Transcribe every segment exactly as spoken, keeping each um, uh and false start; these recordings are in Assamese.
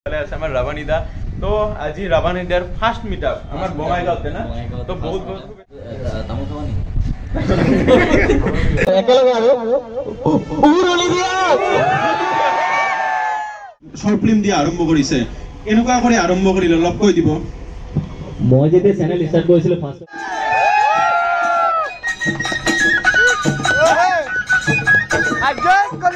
আমার রাবানি দা তো আজি রাবানি দার ফার্স্ট মিটআপ আমার বঙ্গাইগাঁওতে না তো বহুত বহুত তামু খাওয়ানি একেলগে আৰু উৰুলি দিয়া শর্ট ফিল্ম দিয়া আরম্ভ কৰিছে এনেকুৱা কৰি আৰম্ভ কৰিলে লগ কৈ দিব মই যেতিয়া চেনেল ষ্টাৰ্ট কৰিছিলো ফাৰ্স্ট adjust কৰি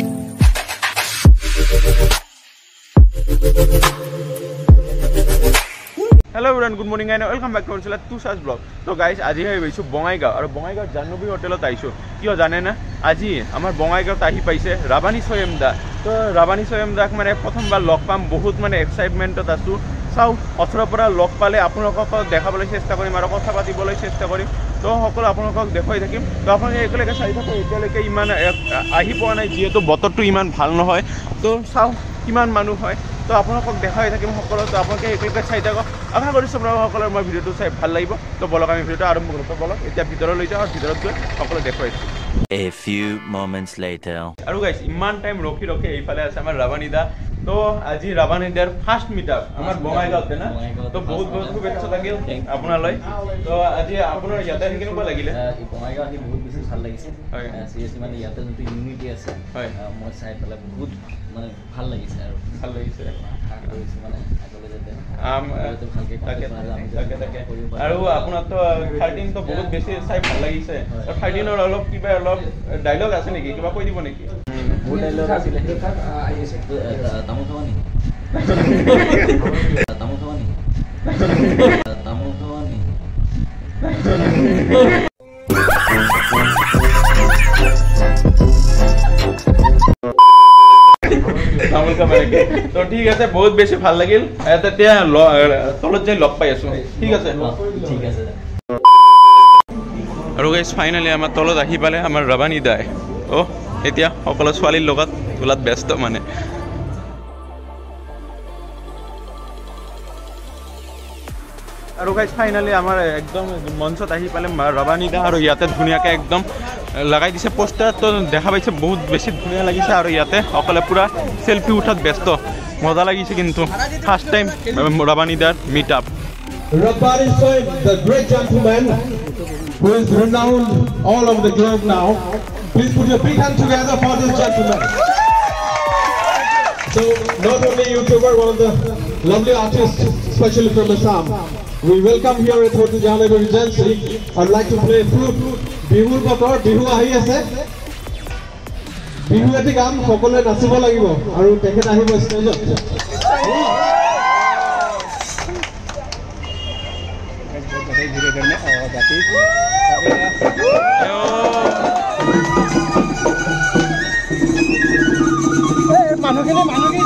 Hello everyone, good morning and welcome back to our Tushar vlog. So guys, আজি হৈ গৈছো বঙাইগাঁও আৰু বঙাইগাঁও জাহ্নবী হোটেলত আইছো কিয় জানে না আজি আমাৰ বঙাইগাঁওত আহি পাইছে ৰাবানি সয়ম দা তো ৰাবানি সয়ম দাক মানে প্ৰথমবাৰ লগ পাম বহুত মানে এক্সাইটমেন্টত আছো চাও অথৰৰ পৰা লগ পালে আপোনালোকক দেখাবলৈ চেষ্টা কৰিম আৰু কথা পাতিবলৈ চেষ্টা কৰিম তো সকলো আপোনালোকক দেখাই থাকিম তো আপোনালোকে একেলগে চাই থাকক এতিয়ালৈকে ইমান আহি পোৱা নাই যিহেতু বতৰটো ইমান ভাল নহয় তো চাও কিমান মানুহ হয় তো আপোনালোকক দেখাই থাকিম সকলো তো আপোনালোকে একেলগে চাই থাকক আশা কৰিছোঁ আপোনালোকৰ মই ভিডিঅ'টো চাই ভাল লাগিব তো বলক আমি ভিডিঅ'টো আৰম্ভ কৰোঁ তো বলক এতিয়া ভিতৰলৈ যাওঁ আৰু ভিতৰত গৈ সকলো দেখুৱাই দিছোঁ A few moments later আৰু গাইস ইমান টাইম ৰখি ৰখি এইফালে আছে আমাৰ ৰাবানি দা তো আজি ৰাবানি দাৰ ফাৰ্স্ট মিটআপ আমাৰ বঙাইগাঁওতে না তো বহুত বহুত শুভেচ্ছা থাকিল আপোনালৈ তো আজি আপোনাৰ ইয়াতে আহি কেনেকুৱা লাগিলে বঙাইগাঁও আহি বহুত বেছি ভাল লাগিছে হয় সিৰিয়াসলি মানে ইয়াতে যোনটো ইউনিটি আছে হয় মই চাই পেলাই বহুত মানে ভাল লাগিছে আৰু ভাল লাগিছে মানে আগলৈ যাতে আম ভালকে তাকে তাকে তাকে আৰু আপোনাৰ তো থাৰ্টিন তো বহুত বেছি চাই ভাল লাগিছে আৰু থাৰ্টিনৰ অলপ কিবা অলপ ডায়লগ আছে নেকি কিবা কৈ দিব নেকি বহুত ডায়লগ আছিল তামু খাওয়ানি তামু খাওয়ানি তামু খাওয়ানি তো ঠিক আছে বহুত বেছি ভাল লাগিল তেতিয়া তলত যাই লগ পাই আছো ঠিক আছে ঠিক আছে আৰু গাইস ফাইনালি আমাৰ তলত আহি পালে আমাৰ ৰাবানি দাই ও এতিয়া সকলো ছোৱালীৰ লগত তোলাত ব্যস্ত মানে আৰু গাইস ফাইনালি আমাৰ একদম মঞ্চত আহি পালে ৰাবানি দা আৰু ইয়াতে ধুনীয়াকৈ একদম লগাই দিছে পোষ্টাৰ তো দেখা পাইছে বহুত বেছি ধুনীয়া লাগিছে আৰু ইয়াতে সকলে পুৰা সেলফি উঠাত ব্যস্ত মজা লাগিছে কিন্তু ফার্স্ট টাইম রাবানি দার meetup Rabbani Soyam, the great gentleman who is renowned all over the globe now. Please put your big hand together for this gentleman. So, not only YouTuber, one of the lovely artists, especially from Assam. We welcome here at Hotel Jahnabee Regency. I'd like to play flute. Bihur Bator, Bihu ahi ase. Bihu eti gaam সকলোৱে নাচিব লাগিব আৰু তেখেত আহিব ষ্টেজত মানুহখিনি মানুহখিনি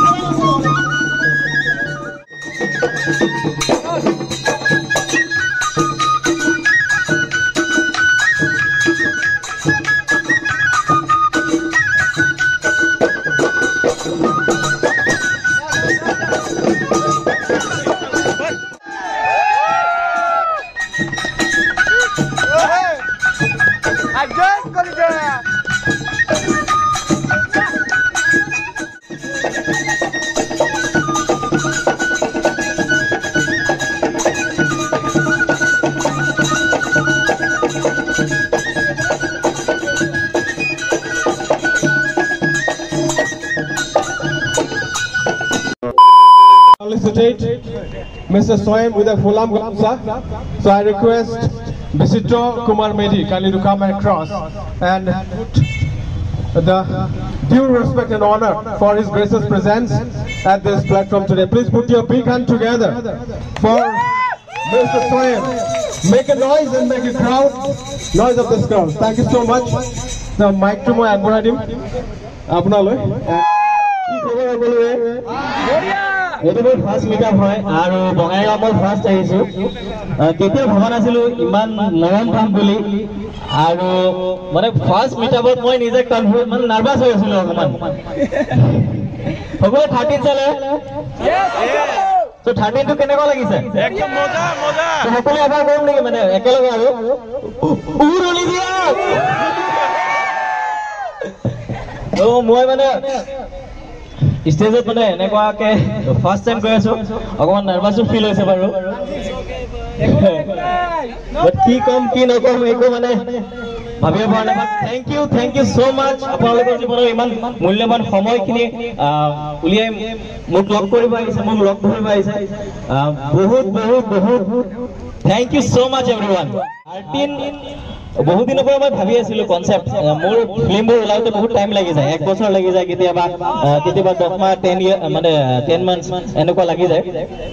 adjust কৰি দিয়া Mister Soyam with a fulam gamsa. So I request Visitro Kumar Medi kindly to come across and put the due respect and honor for his gracious presence at this platform today. Please put your big hand together for Mister Soyam. Make a noise and make a crowd. Noise of this crowd. Thank you so much. The mic to my Adboradim. Apnaloi. এইটো মোৰ ফাৰ্স্ট মিটআপ হয় আৰু বঙাইগাঁও মই ফাৰ্স্ট আহিছো কেতিয়া ভবা নাছিলো ইমান নৰম পাম বুলি আৰু মানে ফাৰ্স্ট মিটআপত মই নিজে কনফিউজ মানে নাৰ্ভাছ হৈ আছিলো অকমান সকলোৱে থাৰ্টিন চালে তো থাৰ্টিন টো কেনেকুৱা লাগিছে একদম মজা মজা সকলোৱে এবাৰ কৰিম নেকি মানে একেলগে আৰু উৰুলি দিয়া তো মই মানে ষ্টেজত মানে এনেকুৱাকে ফাৰ্ষ্ট টাইম গৈ আছো অকমান নাৰ্ভাছো ফিল হৈছে বাৰু বাট কি কম কি নকম একো মানে ভাবিব পৰা নাই thank you thank you so' much আপোনালোকৰ জীৱনৰ ইমান মূল্যৱান সময়খিনি উলিয়াই মোক লগ কৰিব আহিছে মোক লগ ধৰিব আহিছে বহুত বহুত বহুত thank you so' much everyone thirteen বহুত দিনৰ পৰা মই ভাবি আছিলো কনচেপ্ট মোৰ ফিল্মবোৰ ওলাওঁতে বহুত টাইম লাগি যায় এক বছৰ লাগি যায় কেতিয়াবা কেতিয়াবা দহ মাহ টেন ইয়াৰ মানে টেন মান্থছ এনেকুৱা লাগি যায়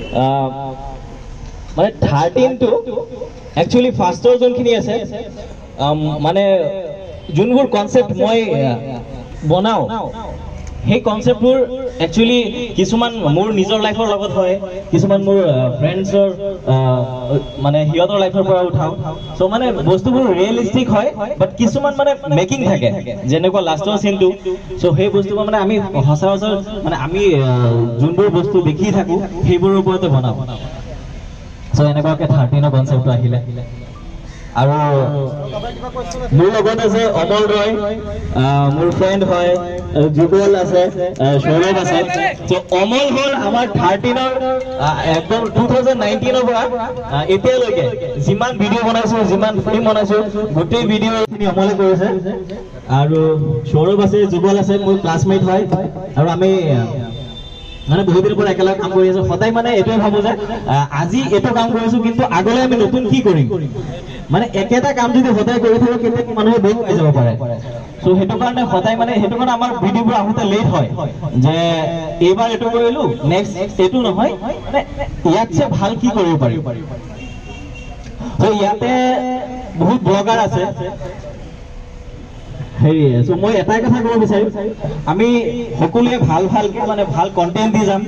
মানে থাৰ্টিনটো একচুৱেলি ফাৰ্ষ্টৰ যোনখিনি আছে মানে যোনবোৰ কনচেপ্ট মই বনাওঁ সেই কনচেপ্টবোৰ একচুৱেলি কিছুমান মোৰ নিজৰ লাইফৰ লগত হয় কিছুমান মোৰ ফ্ৰেণ্ডছৰ মানে সিহঁতৰ লাইফৰ পৰা উঠাওঁ চ' মানে বস্তুবোৰ ৰিয়েলিষ্টিক হয় বাট কিছুমান মানে মেকিং থাকে যেনেকুৱা লাষ্টৰ চিনটো চ' সেই বস্তুবোৰ মানে আমি সচৰাচৰ মানে আমি যোনবোৰ বস্তু দেখি থাকোঁ সেইবোৰৰ ওপৰতে বনাওঁ চ' এনেকুৱাকৈ থাৰ্টিনৰ কনচেপ্টটো আহিলে আৰু মোৰ লগত আছে অমল ৰয় মোৰ ফ্ৰেণ্ড হয় যুগল আছে সৌৰভ আছে চ' অমল হ'ল আমাৰ থাৰ্টিনৰ একদম টু থাউজেণ্ড নাইনটিনৰ পৰা এতিয়ালৈকে যিমান ভিডিঅ' বনাইছোঁ যিমান ফিল্ম বনাইছোঁ গোটেই ভিডিঅ'খিনি অমলে কৰিছে আৰু সৌৰভ আছে যুগল আছে মোৰ ক্লাছমেট হয় আৰু আমি মানে বহুত দিনৰ পৰা একেলগে কাম কৰি আছোঁ সদায় মানে এইটোৱে ভাবোঁ যে আজি এইটো কাম কৰিছোঁ কিন্তু আগলৈ আমি নতুন কি কৰিম মানে একেটা কাম যদি সদায় কৰি থাকোঁ কেতিয়া মানুহে বেগ হৈ যাব পাৰে চ' সেইটো কাৰণে সদায় মানে সেইটো কাৰণে আমাৰ ভিডিঅ'বোৰ আহোঁতে লেট হয় যে এইবাৰ এইটো কৰিলোঁ নেক্সট এইটো নহয় মানে ইয়াতছে ভাল কি কৰিব পাৰিম চ' ইয়াতে বহুত ব্লগাৰ আছে হেৰি চ' মই এটাই কথা ক'ব বিচাৰিম আমি সকলোৱে ভাল ভালকৈ মানে ভাল কণ্টেণ্ট দি যাম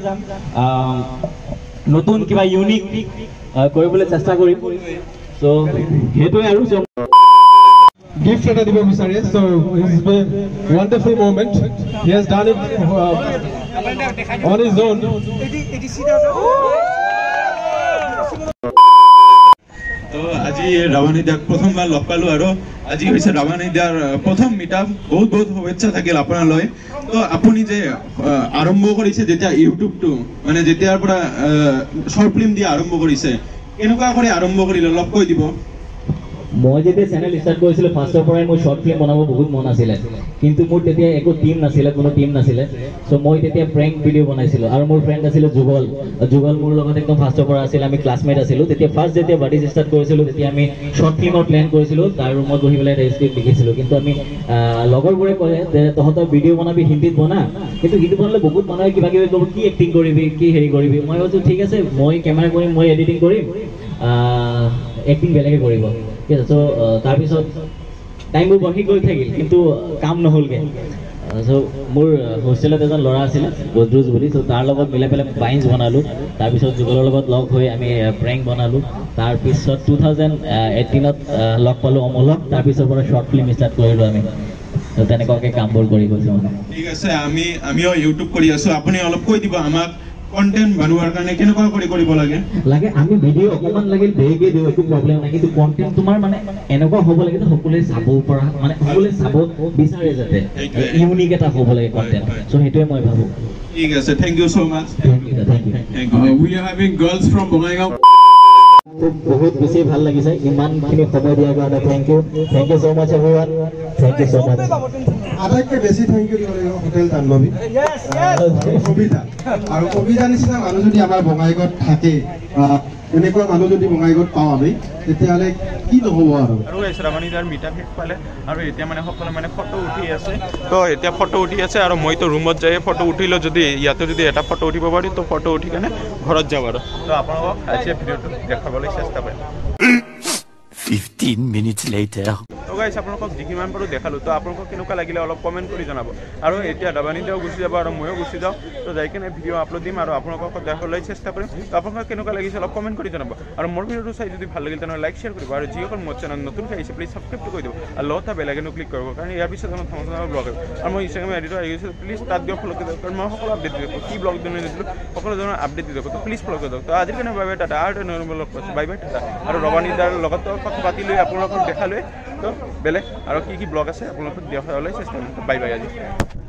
নতুন কিবা ইউনিক কৰিবলৈ চেষ্টা কৰিম চ' সেইটোৱে আৰু gift এটা দিব বিচাৰে so it's been wonderful moment he has done it uh, on his own তো আজি ৰাৱানী দাক প্ৰথমবাৰ লগ পালোঁ আৰু আজি হৈছে ৰাৱানী দাৰ প্ৰথম মিটআপ বহুত বহুত শুভেচ্ছা থাকিল আপোনালৈ তো আপুনি যে আৰম্ভ কৰিছে যেতিয়া ইউটিউবটো মানে যেতিয়াৰ পৰা শ্বৰ্ট ফিল্ম দিয়া আৰম্ভ কৰিছে কেনেকুৱা কৰি আৰম্ভ কৰিলে অলপ কৈ দিব মই যেতিয়া চেনেল ষ্টাৰ্ট কৰিছিলোঁ ফাৰ্ষ্টৰ পৰাই মোৰ শ্বৰ্ট ফিল্ম বনাব বহুত মন আছিলে কিন্তু মোৰ তেতিয়া একো টিম নাছিলে কোনো টিম নাছিলে চ' মই তেতিয়া প্ৰেংক ভিডিঅ' বনাইছিলোঁ আৰু মোৰ ফ্ৰেণ্ড আছিলে যুগল যুগল মোৰ লগত একদম ফাৰ্ষ্টৰ পৰা আছিল আমি ক্লাছমেট আছিলোঁ তেতিয়া ফাৰ্ষ্ট যেতিয়া বাডিজ ষ্টাৰ্ট কৰিছিলোঁ তেতিয়া আমি শ্বৰ্ট ফিল্মৰ প্লেন কৰিছিলোঁ তাৰ ৰুমত বহি পেলাই এটা স্ক্ৰিপ্ট লিখিছিলোঁ কিন্তু আমি লগৰবোৰে ক'লে যে তহঁতৰ ভিডিঅ' বনাবি হিন্দীত বনা কিন্তু হিন্দী বনালে বহুত মানুহে কিবা কিবি ক'ব কি এক্টিং কৰিবি কি হেৰি কৰিবি মই কৈছোঁ ঠিক আছে মই কেমেৰা কৰিম মই এডিটিং কৰিম এক্টিং বেলেগে কৰিব ঠিক আছে চ' তাৰপিছত টাইমবোৰ বাঢ়ি গৈ থাকিল কিন্তু কাম নহ'লগৈ চ' মোৰ হোষ্টেলত এজন ল'ৰা আছিলে বদ্ৰুজ বুলি চ' তাৰ লগত মিলাই পেলাই বাইন্স বনালোঁ তাৰপিছত যুগলৰ লগত লগ হৈ আমি প্ৰেংক বনালোঁ তাৰপিছত টু থাউজেণ্ড এইটিনত লগ পালোঁ অমলক তাৰপিছৰ পৰা শ্বৰ্ট ফিল্ম ষ্টাৰ্ট কৰিলোঁ আমি তেনেকুৱাকৈ কামবোৰ কৰি গৈছোঁ মানে ঠিক আছে আমি আমিও ইউটিউব কৰি আছোঁ আপুনি অলপ কৈ দিব আমাক কন্টেন্ট বনোৱাৰ কাৰণে কেনেকুৱা কৰি কৰিব লাগে লাগে আমি ভিডিঅ' অকণমান লাগিল দেৰিকৈ দিওঁ একো প্ৰব্লেম নাই কিন্তু কণ্টেণ্ট তোমাৰ মানে এনেকুৱা হ'ব লাগে যে সকলোৱে চাব পৰা মানে সকলোৱে চাব বিচাৰে যাতে ইউনিক এটা হ'ব লাগে কণ্টেণ্ট চ' সেইটোৱে মই ভাবোঁ ঠিক আছে thank you so' much thank you thank you thank you we are having girls from Bongaigaon বহুত বেছি ভাল লাগিছে ইমানখিনি সময় দিয়াৰ কাৰণে thank you thank you so' much everyone thank you so' much আটাইতকৈ বেছি থেংক ইউ দিব লাগিব হোটেল জাহ্নবী কবিতা আৰু কবিতা নিচিনা মানুহ যদি আমাৰ বঙাইগাঁৱত থাকে এনেকুৱা মানুহ যদি বঙাইগাঁৱত পাওঁ আমি তেতিয়াহ'লে কি নহ'ব আৰু আৰু ৰাৱানী দাৰ মিটআপ শেষ পালে আৰু এতিয়া মানে সকলোৱে মানে ফটো উঠি আছে তো এতিয়া ফটো উঠি আছে আৰু মইতো ৰুমত যাই ফটো উঠিলোঁ যদি ইয়াতে যদি এটা ফটো উঠিব পাৰি তো ফটো উঠি কেনে ঘৰত যাওঁ আৰু তো আপোনালোকক আজি ভিডিঅ'টো দেখাবলৈ চেষ্টা কৰিম fifteen minutes later তো গাইছ আপোনালোকক যিমান পাৰোঁ দেখালোঁ তো আপোনালোকক কেনেকুৱা লাগিলে অলপ কমেণ্ট কৰি জনাব আৰু এতিয়া ৰাৱানী দাও গুচি যাব আৰু ময়ো গুচি যাওঁ তো যাই কিনে ভিডিঅ' আপলোড দিম আৰু আপোনালোকক দেখাবলৈ চেষ্টা কৰিম তো আপোনালোকক কেনেকুৱা লাগিছে অলপ কমেণ্ট কৰি জনাব আৰু মোৰ ভিডিঅ'টো চাই যদি ভাল লাগিল তেনেহ'লে লাইক শ্বেয়াৰ কৰিব আৰু যিসকল মোৰ চেনেল নতুনকৈ আহিছে প্লিজ ছাবস্ক্ৰাইবটো কৰি দিব আৰু লগতে বেল আইকনটো ক্লিক কৰিব কাৰণ ইয়াৰ পিছত আমাৰ ধৰণৰ ধৰণৰ ব্লগ আহিব আৰু মই ইনষ্টাগ্ৰাম এডিটৰ আহি গৈছোঁ প্লিজ তাত গৈ ফ'ল' কৰি দিয়ক কাৰণ মই সকলো আপডেট দি দিওঁ কি ব্লগ দিওঁ দিছিলোঁ সকলো ধৰণৰ আপডেট দি দিয়ক তো প্লিজ ফ'ল' কৰি দিয়ক তো আজিৰ কাৰণে বাই বাই টাটা আৰু নৰ্মেল লগ পাইছোঁ বাই বাই টাটা আৰু ৰাৱানী দাৰ লগত কথা পাতি লৈ আপোনালোকক দেখালৈ তো বেলেগ আৰু কি কি ব্লগ আছে আপোনালোকক দেখাবলৈ চেষ্টা কৰিম বাই বাই আজি